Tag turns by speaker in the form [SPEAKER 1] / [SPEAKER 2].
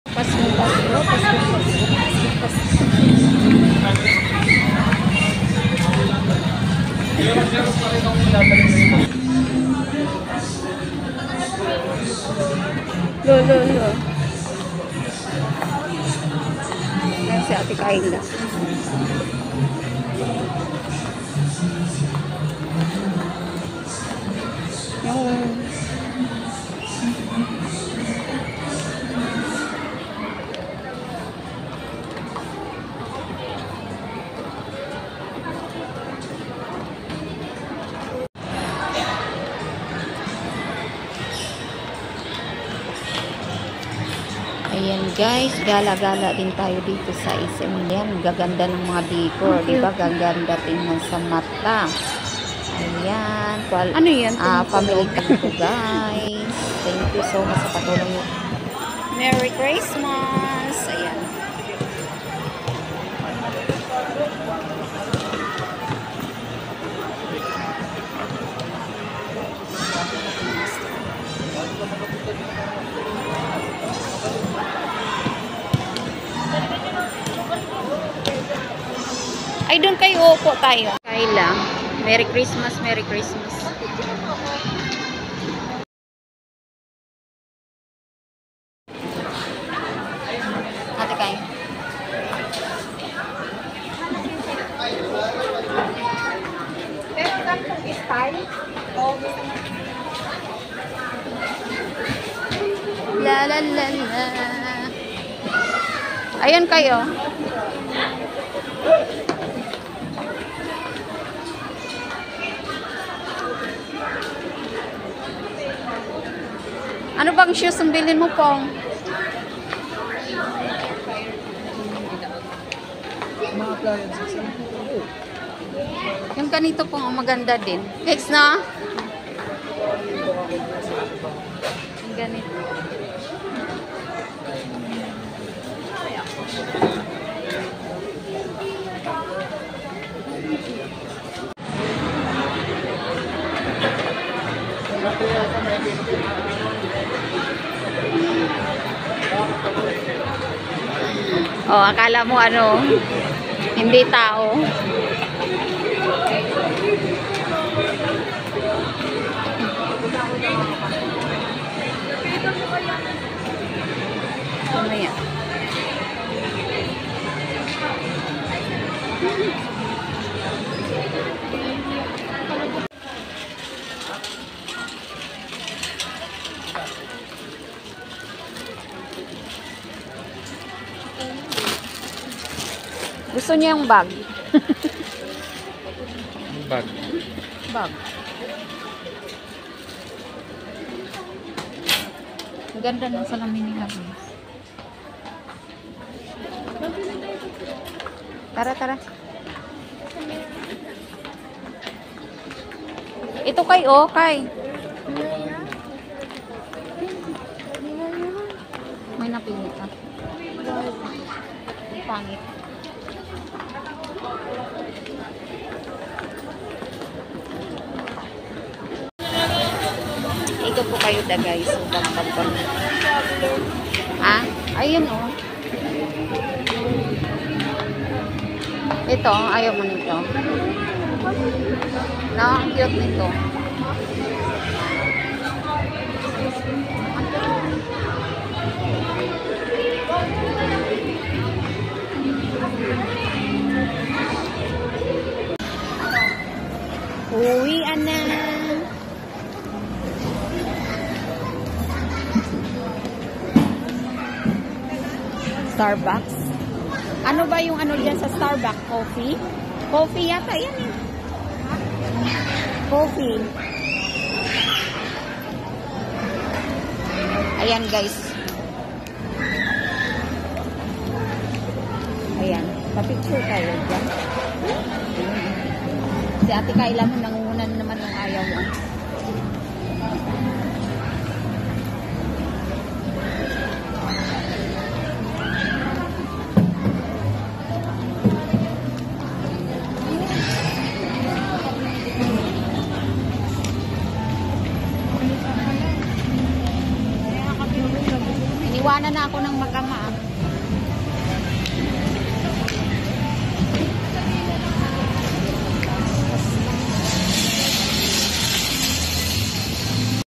[SPEAKER 1] Pasko, Pasko, Pasko, Pasko, Pasko. Lo. Ayan si Ate Kayla. Yung ayan guys, gala-gala din tayo dito sa SM. Yan, gaganda ng mga decor, di ba? Gaganda tingnan sa mata. Ayan,
[SPEAKER 2] Ano yan?
[SPEAKER 1] family time to guys. Thank you so much sa patulong niyo.
[SPEAKER 2] Merry Christmas! Ayan. Ay, doon kayo upo tayo.
[SPEAKER 1] Kayla, Merry Christmas, Merry Christmas. Ate Kay.
[SPEAKER 2] Pero ganitong style?
[SPEAKER 1] La la la la. Ayan kayo. Ano bang shoes ang bilhin mo, Pong? Yung ganito pong maganda din. Next na. Yung ganito. Oh, akala mo ano, hindi tao. Ano yan? Gusto niya yung bag.
[SPEAKER 3] Bag.
[SPEAKER 1] Bag. Ang ganda ng salamin nila. Tara, tara. Ito kay, oh, kay. May napili ka. Pangit. Ito po kayo da guys. Ah, ayun oh. Ito, ayaw mo nito. No, ang cute nito. Uwian na. Starbucks. Ano ba yung ano dyan sa Starbucks? Coffee? Coffee yata yan eh. Coffee. Ayan guys. Ayan. Pa-picture tayo dyan. Si Ate Kayla mo nangungunan naman ng ayaw mo. iniwanan na ako ng mag-ama.